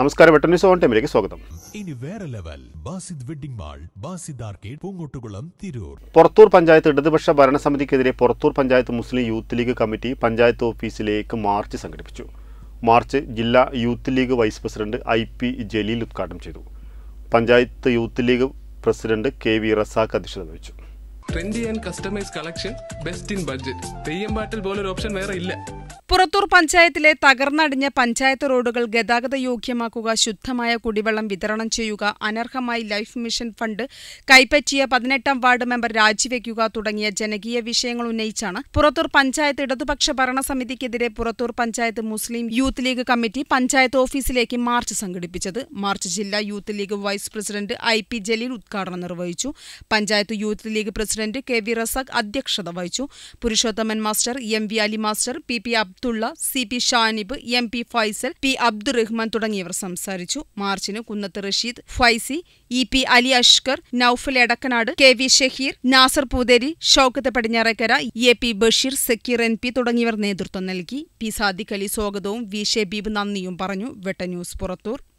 നമസ്കാരം, Vettan news on ടൈമിലേക്ക് സ്വാഗതം. ഇനി വേറെ level Basid wedding mall, Basid arcade, Poongottukulam, Tirur. Purathur panchayat ഇടതുപക്ഷ ഭരണസമിതിക്കെതിരെ പുറത്തൂർ പഞ്ചായത്ത് മുസ്ലിം യൂത്ത് ലീഗ് കമ്മിറ്റി പഞ്ചായത്ത് ഓഫീസിലേക്ക് മാർച്ച് സംഘടിപ്പിച്ചു. മാർച്ച് ജില്ലാ Youth League vice president IP Jaleel ഉദ്ഘാടനം ചെയ്തു. പഞ്ചായത്ത് യൂത്ത് ലീഗ് പ്രസിഡന്റ് KV റസാഖ് അധ്യക്ഷത വഹിച്ചു. Trendy and customise collection, best in budget. Theyyam പാട്ടിൽ പോലൊരു ഓപ്ഷൻ വേറെ ഇല്ല. പുറത്തൂർ പഞ്ചായത്തിലെ തകർന്നടിഞ്ഞ പഞ്ചായത്ത് റോഡുകൾ ഗതാഗത യോഗ്യമാക്കുക, ശുദ്ധമായ കുടിവെള്ളം വിതരണം ചെയ്യുക, അനർഹമായി ലൈഫ് മിഷൻ ഫണ്ട് കൈപ്പറ്റിയ 18ാം വാർഡ് മെമ്പർ രാജിവെക്കുക തുടങ്ങിയ ജനകീയ വിഷയങ്ങൾ ഉന്നയിച്ചാണ് പുറത്തൂർ പഞ്ചായത്ത് ഇടതുപക്ഷ ഭരണസമിതിക്കെതിരെ പുറത്തൂർ പഞ്ചായത്ത് മുസ്ലിം യൂത്ത് ലീഗ് കമ്മിറ്റി പഞ്ചായത്ത് ഓഫീസിലേക്ക് മാർച്ച് സംഘടിപ്പിച്ചത്. മാർച്ച് ജില്ലാ Youth League vice president IP Jaleel ഉദ്ഘാടനം നിർവഹിച്ചു. പഞ്ചായത്ത് യൂത്ത് ലീഗ് പ്രസിഡന്റ് KV റസാഖ് അധ്യക്ഷത വഹിച്ചു. Purushothaman master, MV Ali master, PP Abdulla, CP Shanib, MP Faisal, P Abdurahman തുടങ്ങിയവർ സംസാരിച്ചു. മാർച്ചിന് കുന്നത്ത് റഷീദ്, ഫൈസി, EP അലി അഷ്കർ, നൌഫൽ എടക്കനാട്, KV ഷഹീർ, നാസർ പൂതേരി, ഷൌക്കത്ത് പടിഞ്ഞാറേക്കര, AP ബഷീർ, സക്കീർ NP തുടങ്ങിയവർ നേതൃത്വം നൽകി. P സാദിഖ് അലി സ്വാഗതവും V ഷബീബ് നന്ദിയും പറഞ്ഞു. വെട്ട ന്യൂസ് പുറത്തൂർ.